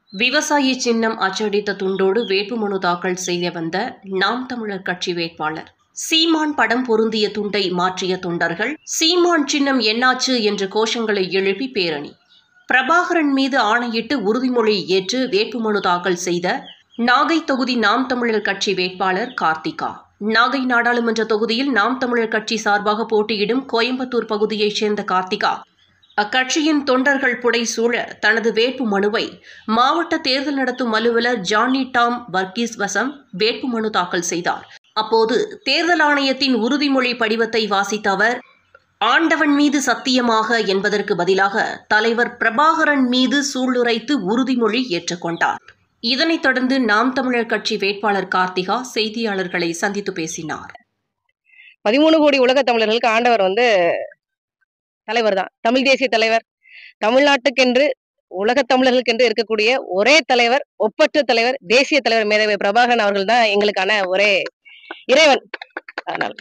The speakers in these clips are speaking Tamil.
விவசாயி சின்னம் அச்சடித்த துண்டோடு வேட்புமனு தாக்கல் செய்ய வந்த நாம் தமிழர் கட்சி வேட்பாளர் சீமான் படம் பொருந்திய துண்டை மாற்றிய தொண்டர்கள் சீமான் சின்னம் என்னாச்சு என்ற கோஷங்களை எழுப்பி பேரணி. பிரபாகரன் மீது ஆணையிட்டு உறுதிமொழி ஏற்று வேட்புமனு தாக்கல் செய்த நாகை தொகுதி நாம் தமிழர் கட்சி வேட்பாளர் கார்த்திகா. நாகை நாடாளுமன்ற தொகுதியில் நாம் தமிழர் கட்சி சார்பாக போட்டியிடும் கோயம்புத்தூர் பகுதியைச் சேர்ந்த கார்த்திகா அக்கட்சியின் தொண்டர்கள் புடைசூழ தனது வேட்பு மனுவை மாவட்ட தேர்தல் நடத்தும் அலுவலர் ஜானி டாம் வர்கீஸ் வசம் வேட்புமனு தாக்கல் செய்தார். அப்போது தேர்தல் ஆணையத்தின் உறுதிமொழி படிவத்தை வாசித்த அவர், ஆண்டவன் மீது சத்தியமாக என்பதற்கு பதிலாக தலைவர் பிரபாகரன் மீது சூளுரைத்து உறுதிமொழி ஏற்றுக்கொண்டார். இதனைத் தொடர்ந்து நாம் தமிழர் கட்சி வேட்பாளர் கார்த்திகா செய்தியாளர்களை சந்தித்து பேசினார். 13 கோடி உலக தமிழர்களுக்கு ஆண்டவர் தலைவர் தான், தமிழ் தேசிய தலைவர். தமிழ்நாட்டுக்கென்று உலக தமிழர்களுக்கென்று இருக்கக்கூடிய ஒரே தலைவர், ஒப்பற்ற தலைவர், தேசிய தலைவர் மேதவை பிரபாகரன் அவர்கள் தான் எங்களுக்கான ஒரே இறைவன். அதனால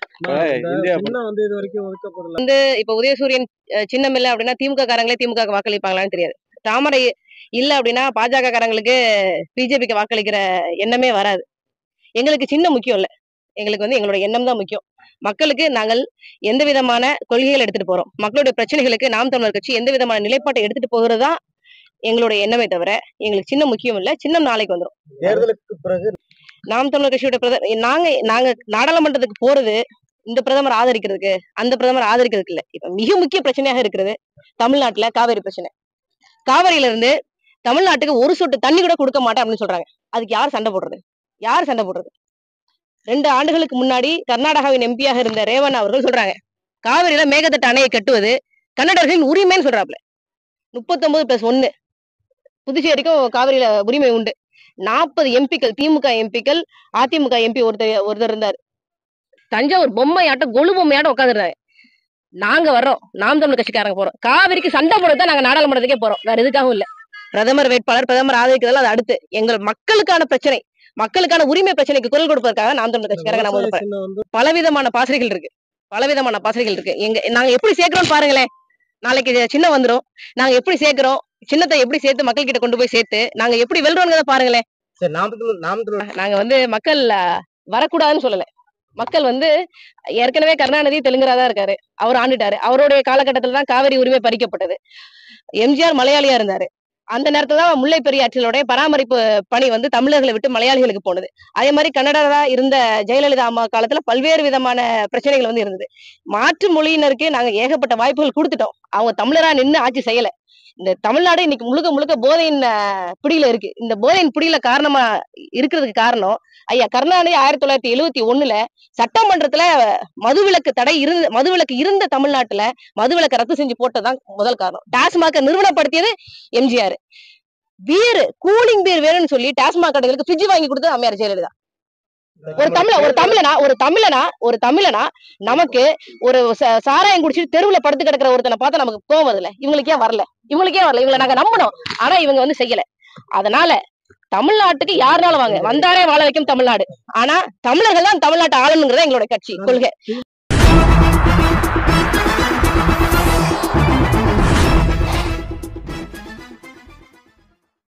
இப்ப உதயசூரியன் சின்னம் இல்லை அப்படின்னா திமுக காரங்களே திமுக வாக்களிப்பாங்களான்னு தெரியாது. தாமரை இல்ல அப்படின்னா பாஜக காரங்களுக்கு பிஜேபிக்கு வாக்களிக்கிற எண்ணமே வராது. எங்களுக்கு சின்னம் முக்கியம் இல்ல, எங்களுக்கு எங்களோட எண்ணம் தான் முக்கியம். மக்களுக்கு நாங்கள் எந்த விதமான கொள்கைகள் எடுத்துட்டு போறோம், மக்களுடைய பிரச்சனைகளுக்கு நாம் தமிழர் கட்சி எந்த விதமான நிலைப்பாட்டை எடுத்துட்டு போகிறதா எங்களுடைய எண்ணமே தவிர எங்களுக்கு சின்னம் முக்கியம் இல்ல. சின்னம் நாளைக்கு வந்துடும். தேர்தலுக்கு பிறகு நாம் தமிழர் கட்சியோட நாங்க நாடாளுமன்றத்துக்கு போறது இந்த பிரதமர் ஆதரிக்கிறதுக்கு அந்த பிரதமர் ஆதரிக்கிறதுக்கு இல்ல. இப்ப மிக முக்கிய பிரச்சனையாக இருக்கிறது தமிழ்நாட்டுல காவிரி பிரச்சனை. காவிரியில இருந்து தமிழ்நாட்டுக்கு ஒரு சொட்டு தண்ணி கூட கொடுக்க மாட்டேன் அப்படின்னு சொல்றாங்க. அதுக்கு யார் சண்டை போடுறது? 2 ஆண்டுகளுக்கு முன்னாடி கர்நாடகாவின் எம்பியாக இருந்த ரேவண்ணா அவர்கள் சொல்றாங்க, காவிரியில மேகதட்டு அணையை கட்டுவது கன்னடர்களின் உரிமைன்னு சொல்றாப்ல. 39+1 புதுச்சேரிக்கும் காவிரியில உரிமை உண்டு. 40 எம்பிக்கள், திமுக எம்பிக்கள், அதிமுக எம்பி ஒருத்தர் இருந்தார். தஞ்சாவூர் பொம்மையாட்டம் கொழு பொம்மையாட்டம் உட்காந்துருந்தாங்க. நாங்க வர்றோம், நாம் தமிழர் கட்சிக்காரங்க போறோம். காவிரிக்கு சண்டை போடுறதுதான் நாங்க நாடாளுமன்றத்துக்கே போறோம், வேற எதுக்காகவும் இல்ல. பிரதமர் வேட்பாளர், பிரதமர் ஆதரிக்கிறதால அது அடுத்து. எங்கள் மக்களுக்கான பிரச்சனை, மக்களுக்கான உரிமை பிரச்சனைக்கு குரல் கொடுப்பதற்காக நாம் தமிழர் கட்சிக்காரங்க நம்ம பலவிதமான பாசறைகள் இருக்கு. நாங்க எப்படி சேர்க்கிறோம் பாருங்களேன். நாளைக்கு சின்னம் வந்துரும், நாங்க எப்படி சேர்க்கிறோம், சின்னத்தை எப்படி சேர்த்து மக்கள் கிட்ட கொண்டு போய் சேர்த்து நாங்க எப்படி வெல்றோம்ங்கிறத பாருங்களேன். நாங்க மக்கள் வரக்கூடாதுன்னு சொல்லல. மக்கள் ஏற்கனவே கருணாநிதி தெலுங்கராதான் இருக்காரு, அவர் ஆண்டுட்டாரு. அவருடைய காலகட்டத்துல தான் காவிரி உரிமை பறிக்கப்பட்டது. எம்ஜிஆர் மலையாளியா இருந்தாரு. அந்த நேரத்துல தான் முல்லை பெரியாற்றினுடைய பராமரிப்பு பணி தமிழர்களை விட்டு மலையாளிகளுக்கு போனது. அதே மாதிரி கன்னடரா இருந்த ஜெயலலிதா அம்மா காலத்துல பல்வேறு விதமான பிரச்சனைகள் இருந்தது. மாற்று மொழியினருக்கு நாங்க ஏகப்பட்ட வாய்ப்புகள் கொடுத்துட்டோம். அவங்க தமிழரா நின்று ஆட்சி செய்யல. இந்த தமிழ்நாடு இன்னைக்கு முழுக்க முழுக்க போதையின் பிடியில இருக்கு. இந்த போதையின் பிடியில காரணமா இருக்கிறதுக்கு காரணம் ஐயா கருணாநிதி 1971 சட்டமன்றத்துல மதுவிலக்கு இருந்த தமிழ்நாட்டுல மதுவிலக்கு ரத்து செஞ்சு போட்டதான் முதல் காரணம். டாஸ்மாக நிறுவனப்படுத்தியது எம்ஜிஆர். பீர், கூலிங் பீர் வேணும்னு சொல்லி டாஸ்மாக் கடைகளுக்கு ஃப்ரிட்ஜ் வாங்கி கொடுத்தது அம்மையார் ஜெயலலிதா. ஒரு தமிழனா நமக்கு ஒரு சாராயம் குடிச்சிட்டு தெருவுல படுத்து கிடக்கிற ஒருத்தனை பார்த்தா நமக்கு கோவம் வருதுல. இவங்களுக்கே வரல. இவங்களை நாங்க நம்பணும், ஆனா இவங்க செய்யல. அதனால தமிழ்நாட்டுக்கு யாருனாலும் வாங்க, வந்தாரே வாழ வைக்கும் தமிழ்நாடு. ஆனா தமிழர்கள் தான் தமிழ்நாட்டை ஆளணுங்கிறத எங்களோட கட்சி கொள்கை.